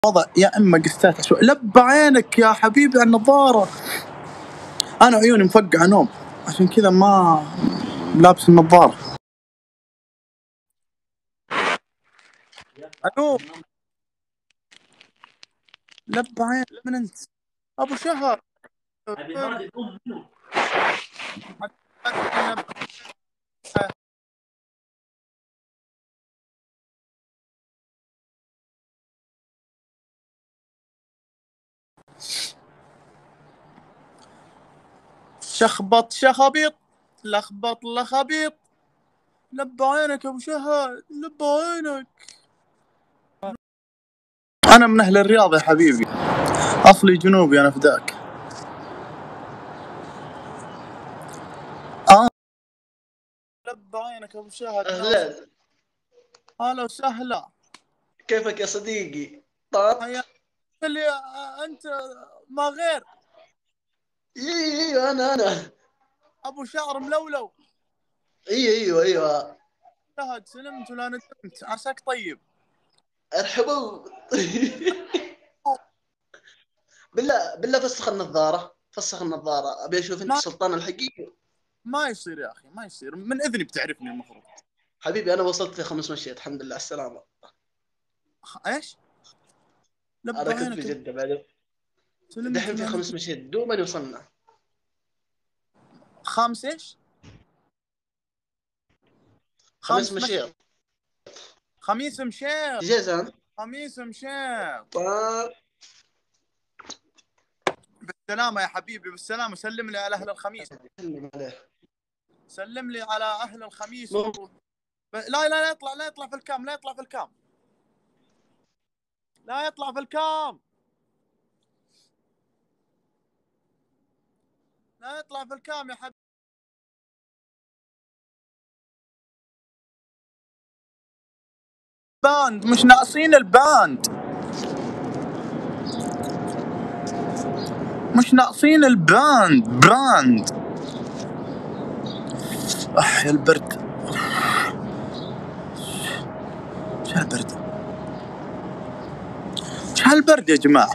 وضع يا اما قستات شوي. لب عينك يا حبيبي على النظاره، انا عيوني مفقعه نوم عشان كذا ما لابس النظاره. الو لب عين من انت؟ ابو شهر شخبط شخبيط لخبط لخبيط. لب عينك يا ابو شهر، لب عينك. انا من اهل الرياض يا حبيبي، اصلي جنوبي انا فداك. لب عينك يا ابو شهر. اهلا، هلا وسهلا، كيفك يا صديقي؟ حياك. اللي انت ما غير ايوه انا ابو شعر ملولو. ايوه شهد سلمت ولا ندمت، عساك طيب. ارحبوا. بالله فسخ النظارة ابي اشوف انت ما السلطان الحقيقي. ما يصير يا اخي، ما يصير. من اذني بتعرفني المفروض. حبيبي انا وصلت في 5 مشيت، الحمد لله على السلامة. ايش؟ لب انا كنت في عينك. جدة بعد سلمت دحين في ولا 5 ندمت. مشيت دوما وصلنا. خامس ايش؟ 5 خامس مشي. مشيت خميس مشيط. جيزان. خميس مشيط. طيب بالسلامة يا حبيبي، بالسلامة. سلم لي على اهل الخميس. سلم عليه. سلم لي على اهل الخميس مو لا يطلع، لا يطلع في الكام، لا يطلع في الكام، لا يطلع في الكام، لا يطلع في الكام يا حبيبي. باند مش ناقصين الباند، مش ناقصين الباند. براند. يا البرد، ايش هالبرد، ايش هالبرد يا جماعة.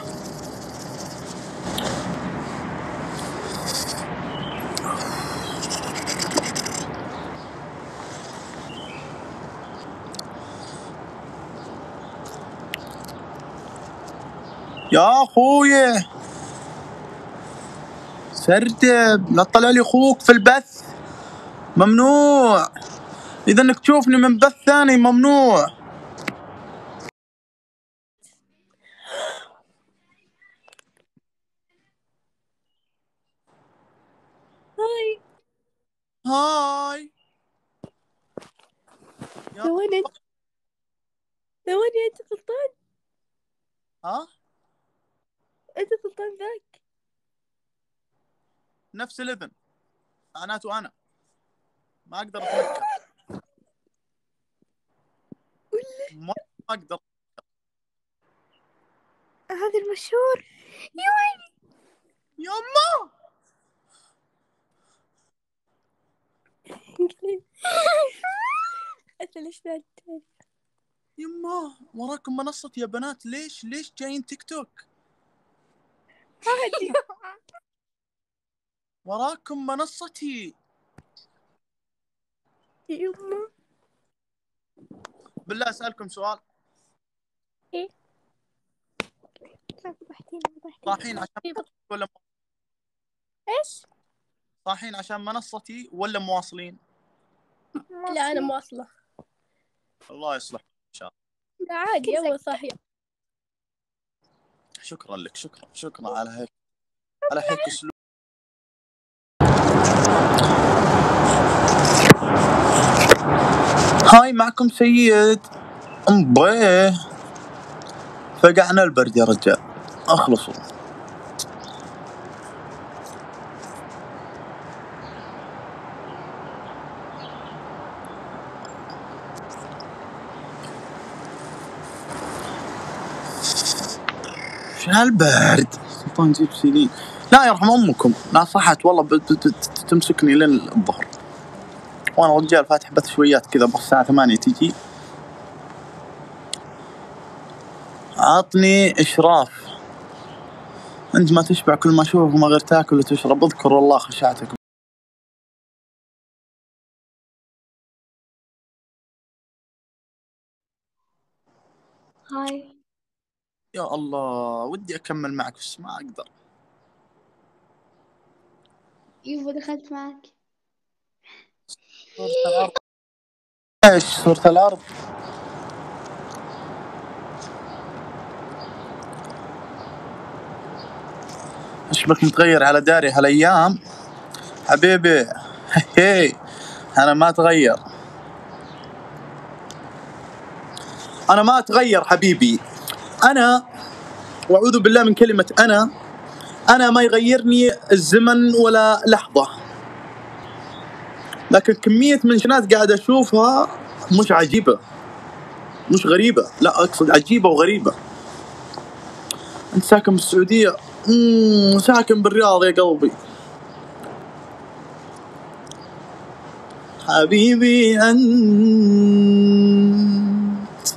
يا اخوي سردب، لا تطلع لي اخوك في البث، ممنوع. اذا انك تشوفني من بث ثاني ممنوع. هاي هاي يا ثواني انت سلطان؟ ها انت سلطان ذاك؟ نفس الاذن معناته انا ما اقدر اتنكر، ما اقدر. هذا المشهور. يا ويلي يما انت ليش ذا؟ يما وراكم منصة يا بنات، ليش جايين تيك توك؟ عادي. وراكم منصتي. يما بالله اسالكم سؤال. ايه؟ فضحتيني صاحين عشان ولا ايش؟ صاحين عشان منصتي ولا مواصلين؟ لا انا مواصلة. الله يصلح ان شاء الله. لا عادي اول صاحية. شكرا لك، شكرا على هيك، على هيك اسلوب. هاي معكم سيد امبيه. فقعنا البرد يا رجال، اخلصوا. ايش هالبرد. سلطان جيب سيلين، لا يرحم امكم، لا صحت والله تمسكني لين الظهر، وانا رجال فاتح بث شويات كذا، بس الساعة 8 تجي. عطني إشراف. أنت ما تشبع كل ما أشوفك وما غير تاكل وتشرب. اذكر والله خشعتك. هاي. يا الله ودي أكمل معك بس ما أقدر. يوفا دخلت معك. صورة الأرض. إيش صورة الأرض؟ أشبك متغير على داري هالأيام حبيبي. هي أنا ما أتغير. أنا ما أتغير حبيبي. أنا وأعوذ بالله من كلمة أنا ما يغيرني الزمن ولا لحظة. لكن كمية منشنات قاعد أشوفها مش عجيبة مش غريبة. لا أقصد عجيبة وغريبة. أنت ساكن بالسعودية. ساكن بالرياض يا قلبي. حبيبي أنت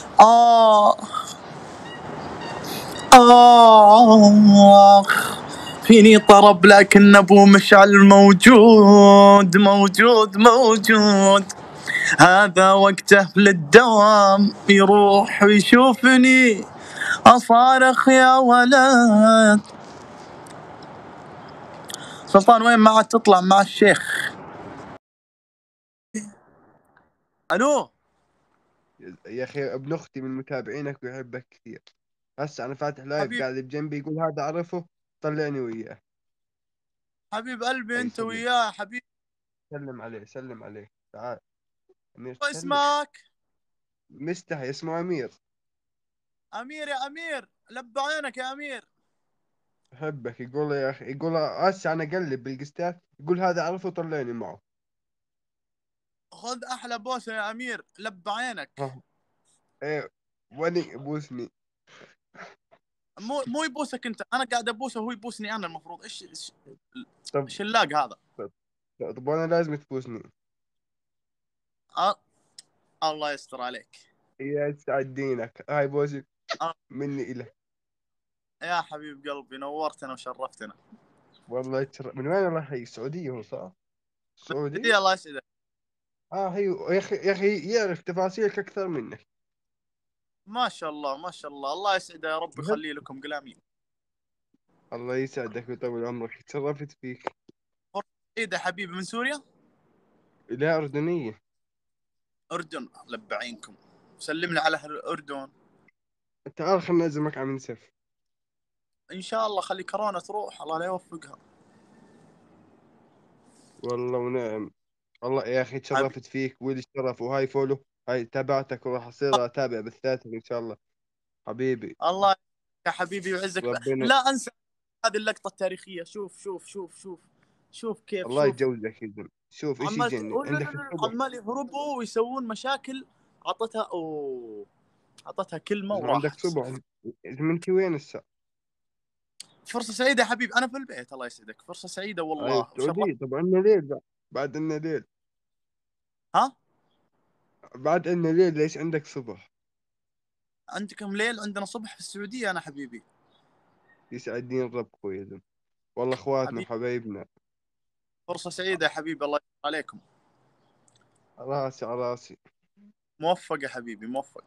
فيني طرب لكن أبو مشعل موجود موجود موجود. هذا وقته للدوام يروح ويشوفني أصارخ يا ولد. سلطان وين ما عاد تطلع مع الشيخ؟ ألو يا أخي ابن أختي من متابعينك ويحبك كثير. هسه أنا فاتح لايف حبيب قاعد بجنبي يقول هذا أعرفه طلعني وياه. حبيب قلبي أنت سلم. وياه حبيب. سلم عليه سلم عليه. تعال أمير سلم. اسمك مستحي اسمه أمير. أمير يا أمير لب عينك يا أمير. أحبك. يقول يا أخي يقول هسه أنا أقلب بالقستات يقول هذا أعرفه طلعني معه. خذ أحلى بوسة يا أمير لب عينك. إيه وني بوسني. مو يبوسك أنت. أنا قاعد أبوسه وهو يبوسني أنا المفروض. إيش طب شلاق هذا. طب وأنا لازم تبوسني. الله يستر عليك. يا سعد دينك هاي بوسك آه. مني إلك. يا حبيب قلبي نورتنا وشرفتنا. والله من وين راح هي السعودية هو صح؟ سعودي؟ الله يسعدك. هي يا أخي يعرف تفاصيلك أكثر منك. ما شاء الله ما شاء الله. الله يسعده يا رب يخلي لكم قلامين. الله يسعدك ويطول عمرك. تشرفت فيك. إيه حبيبي من سوريا؟ لا أردنية. أردن لب عينكم. سلمنا على أهل الأردن. تعال خلنا نعزمك على منسف. إن شاء الله خلي كورونا تروح الله لا يوفقها. والله ونعم. الله يا أخي تشرفت فيك ولي الشرف. وهاي فولو هاي تابعتك وراح أصير أتابع بالثالث إن شاء الله حبيبي. الله يا حبيبي يعزك. ربنا لا أنسى هذه اللقطة التاريخية. شوف شوف شوف شوف شوف كيف. الله شوف يجوزك يا زلمة. شوف إيش يجنن عندك الصبح. عمال يهربوا ويسوون مشاكل. عطتها كلمة وراحت. عندك صبح. زمنتي وين هسه؟ فرصة سعيدة يا حبيب. أنا في البيت الله يسعدك. فرصة سعيدة والله. أيوة السعودية. طب عندنا ليل بعد عندنا ليل. ها؟ بعد عندنا ليل ليش عندك صبح؟ عندكم ليل عندنا صبح في السعودية أنا حبيبي. يسعد دين ربكم يا زلمة. والله اخواتنا وحبايبنا. فرصة سعيدة يا حبيبي. الله يستر عليكم. راسي على راسي. موفق يا حبيبي موفق.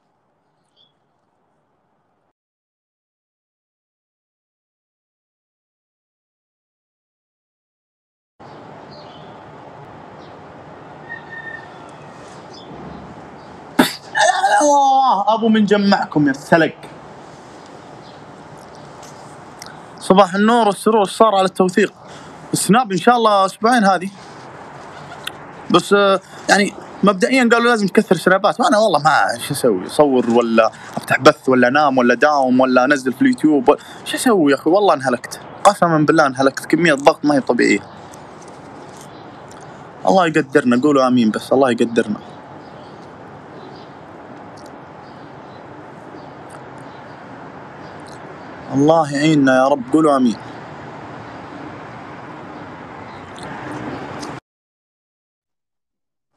أبو من جمعكم يا السلق. صباح النور والسرور. صار على التوثيق. السناب إن شاء الله أسبوعين هذه. بس يعني مبدئيا قالوا لازم تكثر سنابات. وأنا والله ما شو أسوي. أصور ولا أفتح بث ولا أنام ولا داوم ولا أنزل في اليوتيوب. شو أسوي يا أخي. والله انهلكت قسما بالله انهلكت. كمية ضغط ما هي طبيعية. الله يقدرنا. قولوا آمين بس. الله يقدرنا. الله يعيننا يا رب. قولوا آمين.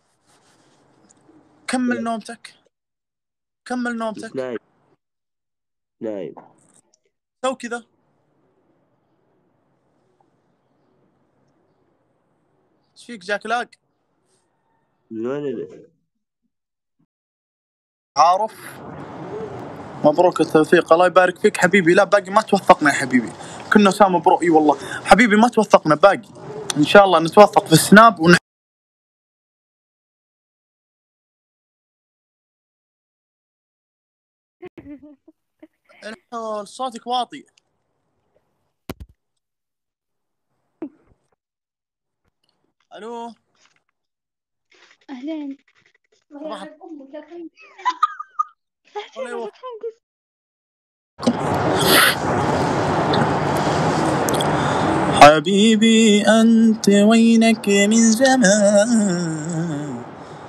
كمل نومتك. كمل نومتك. نايم. سو كذا. ايش فيك جاك لاق؟ من وين اللي؟ عارف، مبروك التوثيق، الله يبارك فيك حبيبي. لا باقي ما توثقنا يا حبيبي، كنا سام برو. اي والله حبيبي ما توثقنا، باقي ان شاء الله نتوثق في السناب صوتك واطي. الو أهلين. صباح الله يوفقك. حبيبي أنت وينك من زمان.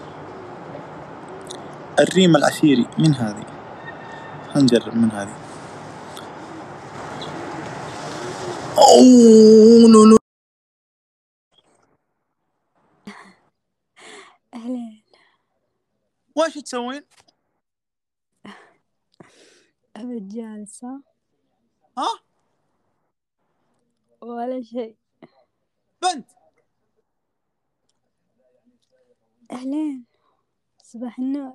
الريم العسيري من هذه، هنجرب من هذه. أوه لولو. أهلين. وش تسوين؟ أبد جالسة ها؟ ولا شيء. بنت أهلين، صباح النور.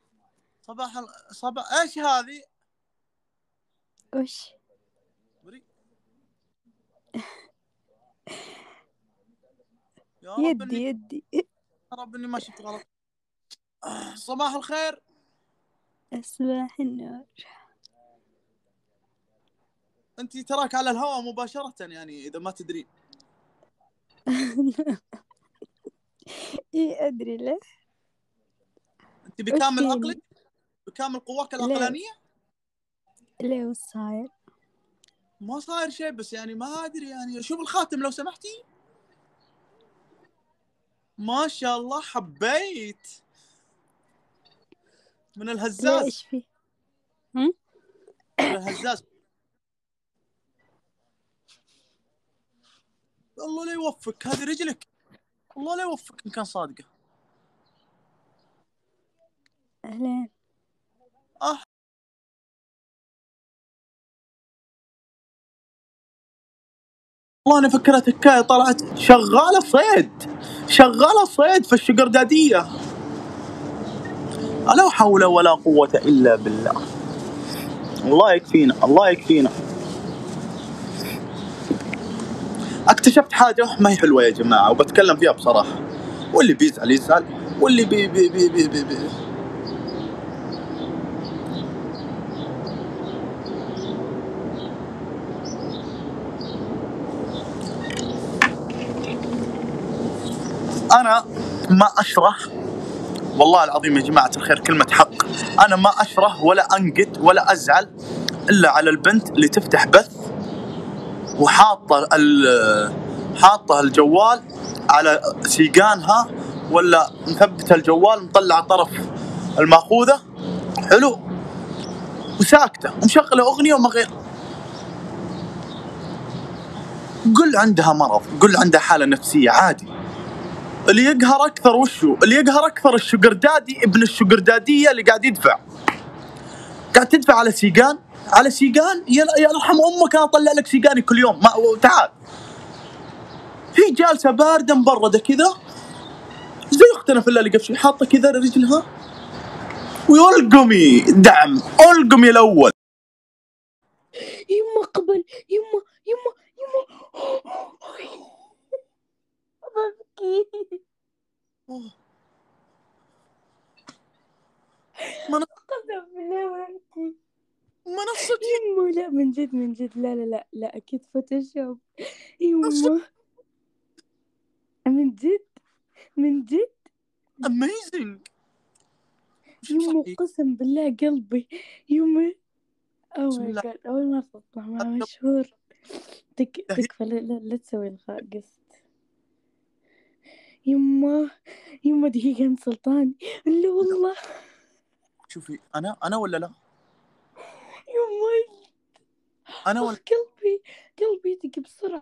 صباح ايش هذه؟ وش؟ يا رب يدي يا رب اني ما شفت غلط. صباح الخير. صباح النور. انت تراك على الهواء مباشرة يعني اذا ما تدري. إيه أدري ليه. انت بكامل فيني؟ عقلك، بكامل قواك العقلانية. ليه وش صاير؟ ما صاير شيء، بس يعني ما ادري يعني. شوف الخاتم لو سمحتي. ما شاء الله حبيت من ليه الهزاز. إيش فيه؟ من الهزاز. الله لا يوفقك، هذه رجلك. الله لا يوفقك ان كان صادقة. أهلين. والله انا فكرت حكايه طلعت شغاله صيد في الشقرداديه. لا حول ولا قوه الا بالله. الله يكفينا الله يكفينا. اكتشفت حاجه ما هي حلوه يا جماعه وبتكلم فيها بصراحه، واللي بيزعل يزعل واللي بي بي بي بي بي بي. انا ما اشرح والله العظيم يا جماعة الخير كلمة حق. أنا ما أشره ولا أنقد ولا أزعل إلا على البنت اللي تفتح بث وحاطة الجوال على سيقانها، ولا مثبتة الجوال مطلع طرف الماخوذة حلو وساكتة ومشغلة أغنية وما غير. قل عندها مرض، قل عندها حالة نفسية عادي. اللي يقهر أكثر وشو؟ اللي يقهر أكثر الشقردادي ابن الشقردادية اللي قاعد تدفع على سيقان يا يرحم أمك. أنا أطلع لك سيقاني كل يوم. ما تعال، هي جالسة باردة مبردة كذا زي أختنا في الله اللي قبل حاطة كذا رجلها ويلقمي دعم ألقمي الأول. يما قبل يما ببكي. قسم بالله ببكي. منصتي يما لا من جد لا أكيد فوتوشوب. يما من جد أميزنج. يما قسم بالله قلبي. يما بسم الله. أول مرة تطلع مع مشهور. تكفى لا تسوي الغاء قصد. يما دقيقة انت سلطان. لا والله. شوفي أنا ولا لا؟ يما أنا ولا قلبي يدق بسرعة.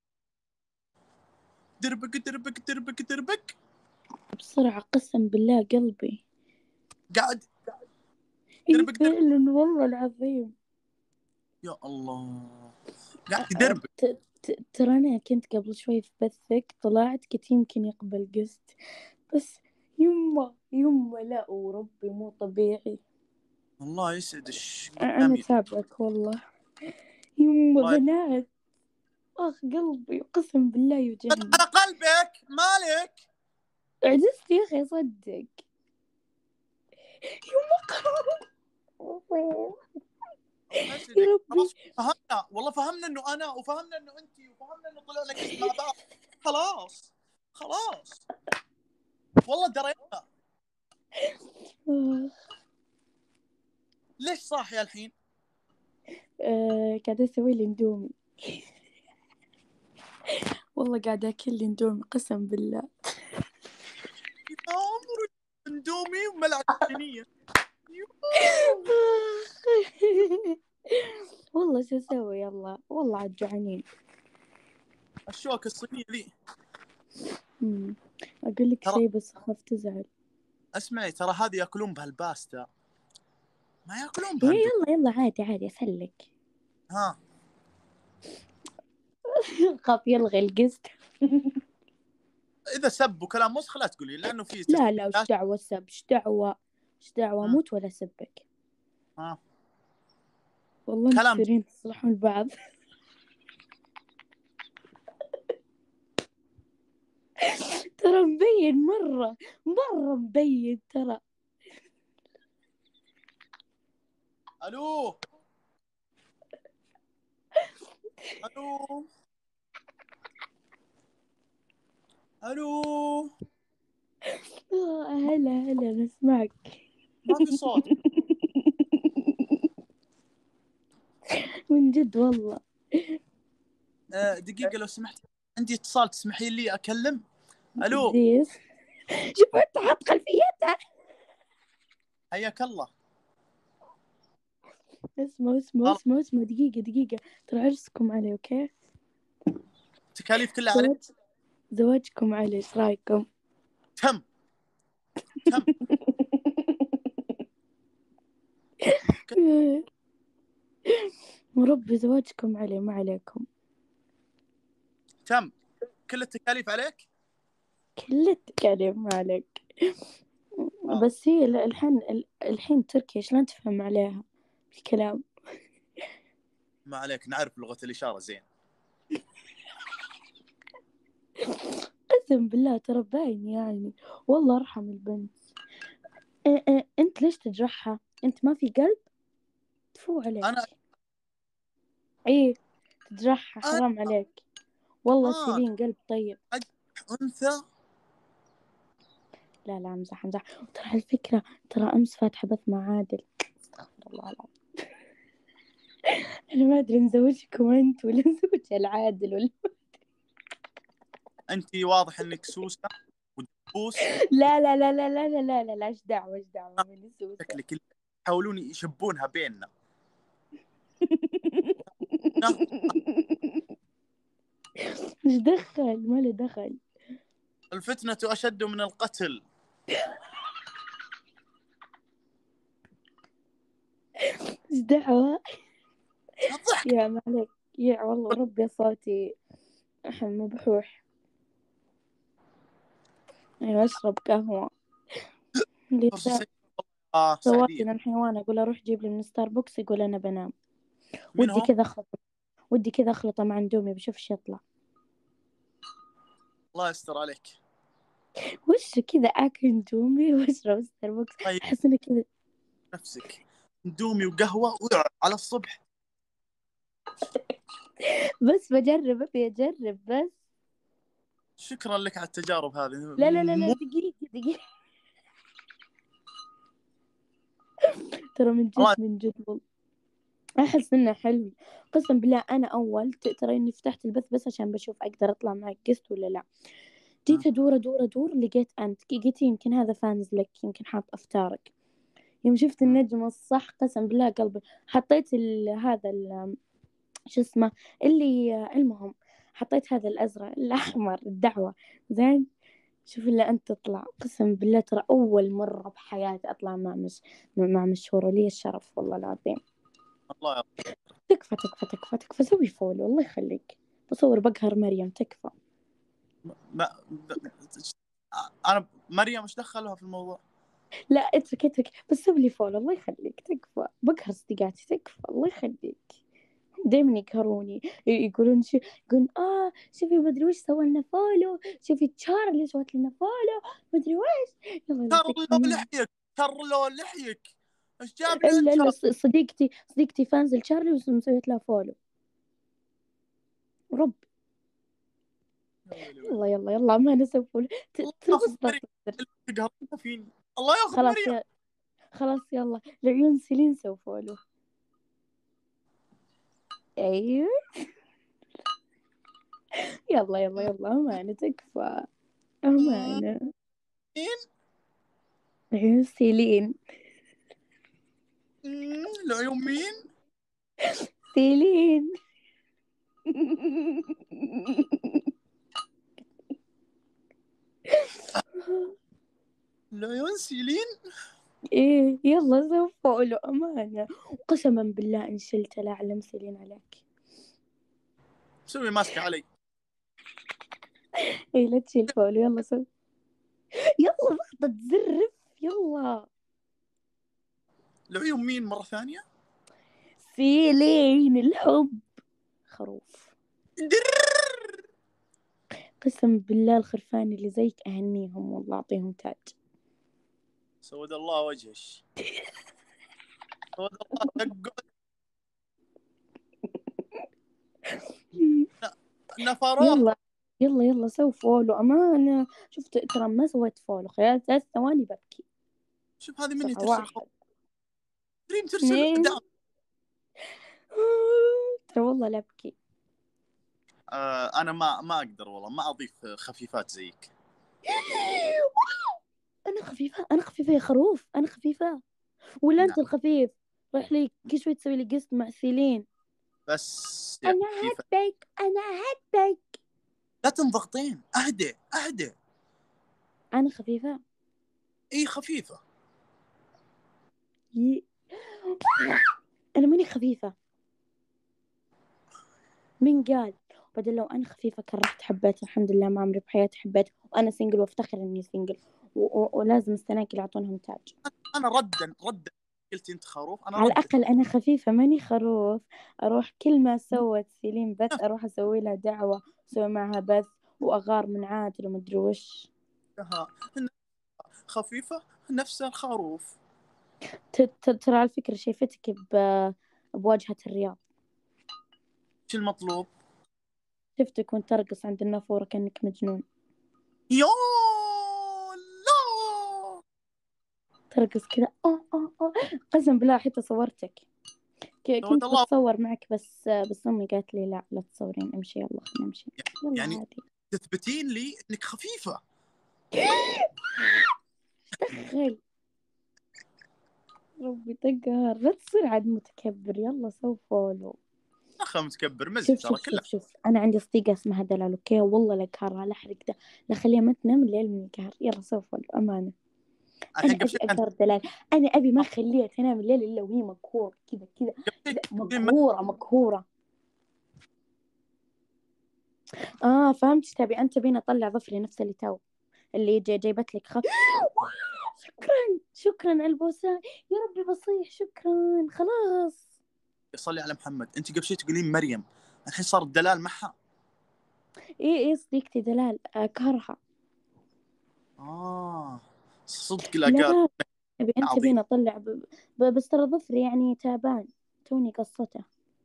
دربك بسرعة قسم بالله قلبي قاعد إيه دربك فعلا والله العظيم. يا الله قاعد تدرب. ترى أنا كنت قبل شوي في بثك، طلعت كنت يمكن يقبل قسط، بس يما لا وربي مو طبيعي. الله يسعدش أنا قدامي. تابعك والله يما الله بنات. قلبي قسم بالله يوجعني. على قلبك مالك. عجزت يا أخي صدق. يا ربي خلاص فهمنا والله، فهمنا انه انا وفهمنا انه انت وفهمنا انه طلعنا قسم مع بعض. خلاص والله درينا. ليش صاحي الحين؟ قاعدة أسوي لي اندومي. والله قاعدة أكل لي اندومي قسم بالله. يا عمري اندومي وملعب صينية. والله شو أسوي يلا، والله عاد جوعانين. الشوكة الصينية ذي. أقول لك شيء بس أخاف تزعل. اسمعي ترى هذه ياكلون بهالباستا، ما ياكلون إيه بهالدوم. يلا عادي أسلك. ها خاف يلغي القسط. اذا سب وكلام وسخ لا تقولي، لانه في لا وش دعوة سب، وش دعوة موت ولا سبك. والله كلام مكسرين تصلحون البعض. ترى مبين مرة مبين ترى. الو هلا نسمعك. ما في صوت. من جد والله. دقيقة لو سمحت، عندي اتصال تسمحين لي أكلم؟ ألو زيز شوف أنت حط خلفيتها. حياك الله. اسمه دقيقة ترى عرسكم علي أوكي؟ تكاليف كلها عليك. زواجكم علي إيش رأيكم؟ تم مربي زواجكم علي ما عليكم. تم كل التكاليف عليك. كل التكاليف ما عليك. بس هي الحين تركيا شلون تفهم عليها الكلام؟ ما عليك، نعرف لغة الإشارة زين. قسم بالله ترى باين يعني. والله ارحم البنت. انت ليش تجرحها؟ انت ما في قلب تفو عليك. أنا ايه تجرحها حرام عليك والله. شيلين قلب طيب. أنثى. لا امزح. ترى الفكرة ترى امس فاتحة بث مع عادل. استغفر الله العظيم. انا ما ادري نزوجكم انت ولا نزوج العادل ولا. أنت واضح إنك سوسة ودبوس. لا ايش دعوة من سوسة. شكلك يحاولون يشبونها بيننا. ايش دخل؟ ما له دخل. الفتنة أشد من القتل. ايش دعوة؟ يا مالك يا والله ربي صوتي مبحوح. أيوة أشرب قهوة. اللي سوالي الحيوان أقول أروح جيب لي من ستاربكس يقول أنا بنام. ودي كذا أخلطه مع اندومي بشوف ايش يطلع. الله يستر عليك. وش كذا أكل اندومي وأشرب ستاربكس. أحس إنه كذا نفسك اندومي وقهوة على الصبح. بس بجرب أبي أجرب بس. شكرا لك على التجارب هذه. لا دقيقة. ترى من جد والله أحس إنه حلو قسم بالله. أنا أول ترى إني فتحت البث بس عشان بشوف أقدر أطلع معك قسط ولا لا. جيت أدور لقيت أنت قلت يمكن هذا فانز لك، يمكن حاط أفكارك. يوم شفت النجم الصح قسم بالله قلبي حطيت هذا شو اسمه اللي المهم حطيت هذا الأزرق الأحمر الدعوة زين. شوف إلا أنت تطلع قسم بالله ترى أول مرة بحياتي أطلع مع مشهور ولي الشرف والله العظيم. الله يرضى. تكفى سوي فولو الله يخليك. بصور بقهر مريم تكفى. انا مريم ايش دخلها في الموضوع؟ لا اترك بس سوي لي فولو الله يخليك تكفى. بقهر صديقاتي تكفى الله يخليك. دايما يقهروني يقولون يقولون شوفي مدري وش سوى لنا فولو، شوفي تشارلي سوت لنا فولو مدري وش. يلا ترلو لحيك ايش جاب لا صديقتي فانز تشارلي وسويت لها فولو رب. يلا ما نسوي فولو. تقهرنا فيني الله ياخذ مريم. خلاص يلا العيون سيلين سووا فولو. ايوه يلا أمانة تكفى أمانة. عيون سيلين. العيون مين؟ سيلين. العيون سيلين. ايه يلا سوي فولو أمانة. قسما بالله إن شلت لا أعلم سيلين عليك. سوي ماسكة علي. ايه لا تشيل فولو يلا سوي. يلا ضغطة تزرف يلا. العيون مين مرة ثانية؟ سيلين الحب خروف. قسم بالله الخرفان اللي زيك أهنيهم والله أعطيهم تاج. سود الله وجهش. سود الله دقوا. نفروه. يلا سوي فولو أمانة. شفت ترى ما سويت فولو خلال 3 ثواني ببكي. شوف هذه مني ترسل دريم ترسل دعم. ترى والله لا أبكي. أنا ما أقدر والله ما أضيف خفيفات زيك. أنا خفيفة يا خروف. أنا خفيفة ولا أنت نعم. الخفيف؟ رايح لي كل شوي تسوي لي قسط مع سيلين. بس أنا أحبك. لا تنضغطين. أهدى. أنا خفيفة. إيه خفيفة. أنا ماني خفيفة. مين قال؟ بدل لو أنا خفيفة كان رحت حبيت. الحمد لله ما عمري بحياتي حبيت وأنا سنجل وافتخر إني سنجل ولازم السناكل يعطونهم تاج. أنا ردا قلت أنت خروف. أنا على الأقل أنا خفيفة ماني خروف. أروح كل ما سوت سيلين بث أروح أسوي لها دعوة أسوي معها بث وأغار من عادل ومدري وش. خفيفة نفس الخروف. ترى على فكرة شايفتك بواجهة الرياض. شو المطلوب؟ شفتك وانت ترقص عند النافورة كأنك مجنون. يا لا ترقص كذا قسم بالله حتى صورتك. كنت بتصور معك بس أمي قالت لي لا تصورين امشي يلا خلينا نمشي. يعني عادي. تثبتين لي انك خفيفة. دخل ربي تقهر. لا تصير عاد متكبر. يلا سو فولو. أخا متكبر مزح ترى كله. شوف أنا عندي صديقة اسمها دلال أوكي والله لا قهرها لا حرق ده لا خليها ما تنام الليل من القهر. يلا سو فولو أمانة. أنا أبي أقهر دلال. أنا أبي ما خليها تنام الليل إلا وهي مقهورة كذا مقهورة. فهمت تبي أنت بينا طلع ظفري نفس اللي جايبت لك شكرا البوسة يا ربي بصيح. شكرا خلاص. صلي على محمد. أنت قبل شيء تقولين مريم الحين صار دلال معها. إيه صديقتي دلال كهرها. صدق لا قال. أبي أنت بينا طلع بس ترى ظفري يعني تعبان توني قصته.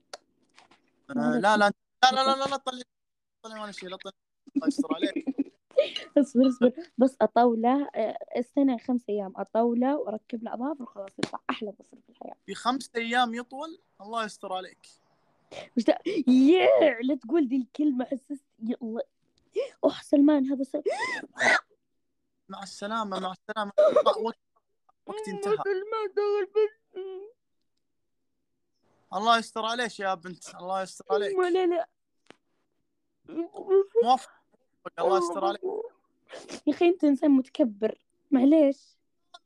لا طلع ولا شيء. لا طلع الله يستر عليك. اصبر بس أطوله استنى 5 أيام أطوله وأركب له أظافر وخلاص يطلع أحلى ظفر في الحياة. في 5 أيام يطول الله يستر عليك. وش ده لا تقول دي الكلمة حسست يلا سلمان هذا مع السلامة وقت انتهى. الله يستر عليك يا بنت. الله يستر عليك. لا موافق. الله يستر عليك يا أخي أنت إنسان متكبر معليش.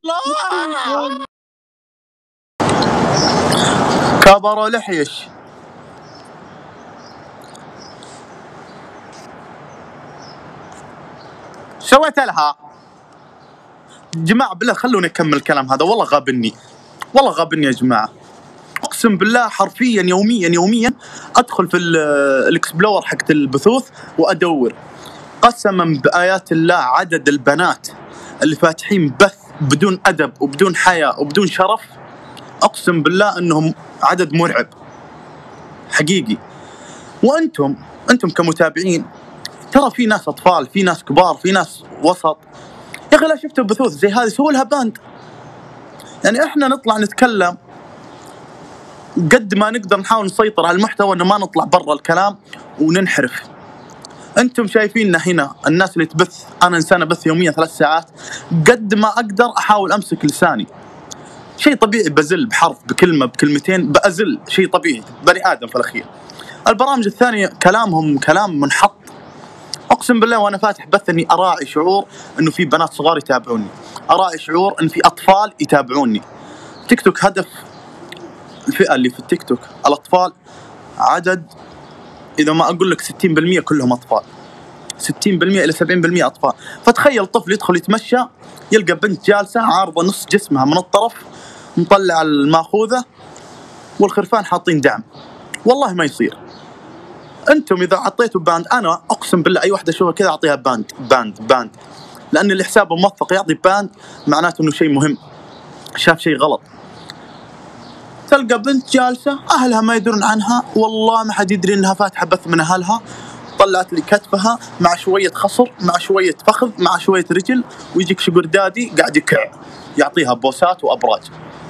كبر لحيش. سويت لها؟ جماعة بالله خلوني أكمل الكلام هذا، والله غابني، والله غابني يا جماعة. أقسم بالله حرفيا يوميا أدخل في الإكسبلور حقت البثوث وأدور، قسما بآيات الله عدد البنات اللي فاتحين بث بدون أدب وبدون حياء وبدون شرف، أقسم بالله أنهم عدد مرعب حقيقي. وأنتم كمتابعين ترى في ناس أطفال، في ناس كبار، في ناس وسط. يا أخي لا شفتوا بثوث زي هذه سووا لها باند. يعني إحنا نطلع نتكلم قد ما نقدر، نحاول نسيطر على المحتوى إنه ما نطلع برا الكلام وننحرف. أنتم شايفيننا هنا الناس اللي تبث، أنا إنسان أبث يوميا 3 ساعات، قد ما أقدر أحاول أمسك لساني. شيء طبيعي، بزل بحرف بكلمة بكلمتين بأزل، شيء طبيعي، بني آدم في الأخير. البرامج الثانية كلامهم كلام منحط. أقسم بالله وأنا فاتح بث إني أراعي شعور إنه في بنات صغار يتابعوني، أراعي شعور إن في أطفال يتابعوني. تيك توك هدف الفئة اللي في التيك توك الأطفال، عدد إذا ما أقول لك 60% كلهم أطفال، 60% إلى 70% أطفال. فتخيل طفل يدخل يتمشى يلقى بنت جالسة عارضة نص جسمها من الطرف، مطلع الماخوذة والخرفان حاطين دعم. والله ما يصير. أنتم إذا عطيتوا باند، أنا أقسم بالله أي واحدة أشوفها كذا أعطيها باند، لأن اللي حسابه موثق يعطي باند معناته إنه شيء مهم، شاف شيء غلط. تلقى بنت جالسة أهلها ما يدرون عنها، والله ما حد يدري إنها فاتحة بث من أهلها، طلعت لي كتفها مع شوية خصر مع شوية فخذ مع شوية رجل، ويجيك شجر دادي قاعد يكع يعطيها بوسات وأبراج.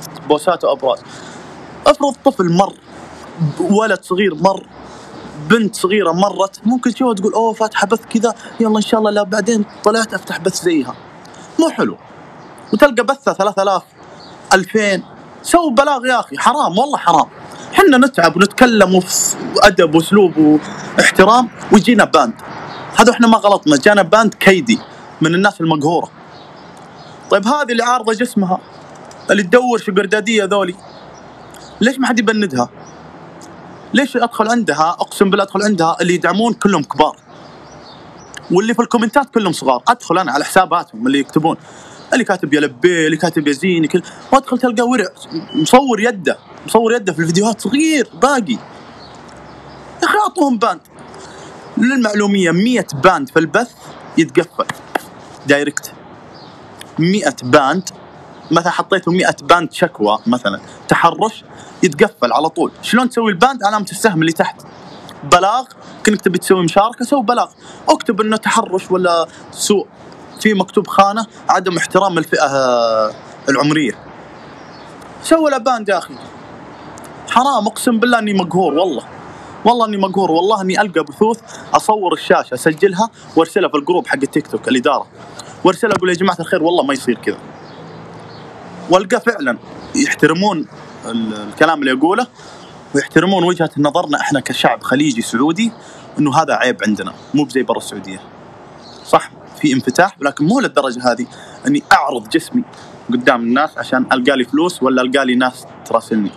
افرض طفل مر، ولد صغير مر، بنت صغيرة مرت، ممكن تشوفها تقول أوه فاتحة بث كذا، يلا إن شاء الله لا بعدين طلعت أفتح بث زيها. مو حلو. وتلقى بثة 3000 2000. سووا بلاغ يا أخي، حرام والله حرام. حنا نتعب ونتكلم وفي أدب وأسلوب واحترام ويجينا باند. هذا إحنا ما غلطنا، جانا باند كيدي من الناس المقهورة. طيب هذه اللي عارضة جسمها، اللي تدور شجر دادية ذولي، ليش ما حد يبندها؟ ليش أدخل عندها؟ أقسم بالله أدخل عندها اللي يدعمون كلهم كبار، واللي في الكومنتات كلهم صغار. أدخل أنا على حساباتهم اللي يكتبون، اللي كاتب يا لبي، اللي كاتب يا زيني، كل وأدخل تلقى ورع مصور يده في الفيديوهات صغير باقي. يا أخي أعطوهم باند. للمعلومية 100 باند في البث يتقفل دايركت. 100 باند مثلا حطيته 100 باند شكوى مثلا تحرش يتقفل على طول. شلون تسوي الباند؟ علامة السهم اللي تحت، بلاغ. كنك تبي تسوي مشاركة سوي بلاغ، اكتب انه تحرش ولا سوء، في مكتوب خانة عدم احترام الفئة العمرية، سوي له باند يا اخي. حرام. اقسم بالله اني مقهور، والله اني مقهور، والله اني القى بثوث اصور الشاشة اسجلها وارسلها في الجروب حق التيك توك الإدارة، وارسلها اقول يا جماعة الخير والله ما يصير كذا. والقى فعلا يحترمون الكلام اللي يقوله ويحترمون وجهة نظرنا احنا كشعب خليجي سعودي، انه هذا عيب عندنا مو بزي برا السعودية. صح في انفتاح، ولكن مو للدرجة هذه اني اعرض جسمي قدام الناس عشان القى لي فلوس ولا القى لي ناس تراسلني.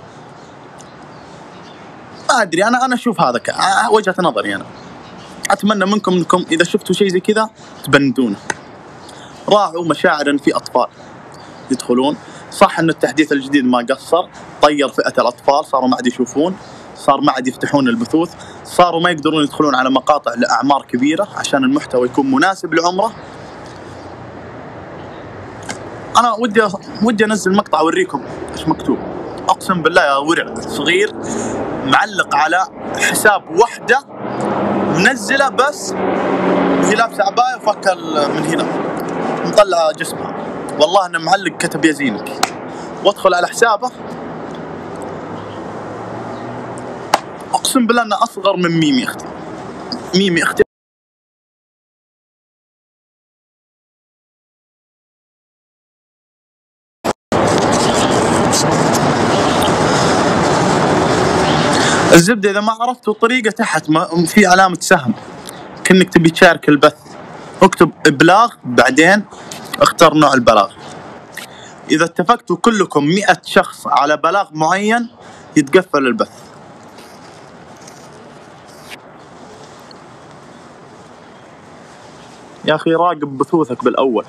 ما ادري، انا اشوف هذا وجهة نظري. انا اتمنى منكم انكم اذا شفتوا شيء زي كذا تبندونه. راعوا مشاعر في اطفال يدخلون. صح ان التحديث الجديد ما قصر، طير فئة الاطفال، صاروا ما عاد يشوفون، صار ما عاد يفتحون البثوث، صاروا ما يقدرون يدخلون على مقاطع لاعمار كبيرة عشان المحتوى يكون مناسب لعمره. انا ودي انزل مقطع اوريكم ايش مكتوب. اقسم بالله يا ورع صغير معلق على حساب وحده منزله بس هي لابسه عبايه وفك من هنا مطلع جسمها، والله انه معلق كتب يا زينك، وادخل على حسابه اقسم بالله انه اصغر من ميمي اختي. ميمي اختي الزبدة. إذا ما عرفتوا الطريقة تحت ما في علامة سهم كأنك تبي تشارك البث، اكتب إبلاغ بعدين اختار نوع البلاغ. إذا اتفقتوا كلكم 100 شخص على بلاغ معين يتقفل البث. يا اخي راقب بثوثك بالاول.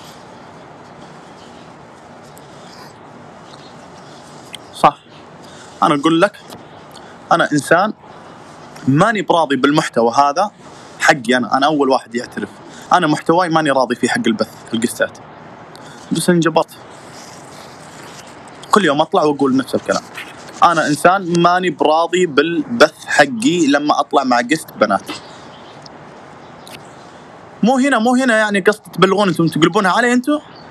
صح، انا اقول لك انا انسان ماني براضي بالمحتوى هذا حقي. انا اول واحد يعترف انا محتواي ماني راضي فيه حق البث القستات، بس انجبرت كل يوم اطلع واقول نفس الكلام. انا انسان ماني براضي بالبث حقي لما اطلع مع قست بنات. مو هنا يعني قصد تبلغون انتم تقلبونها علي انتم.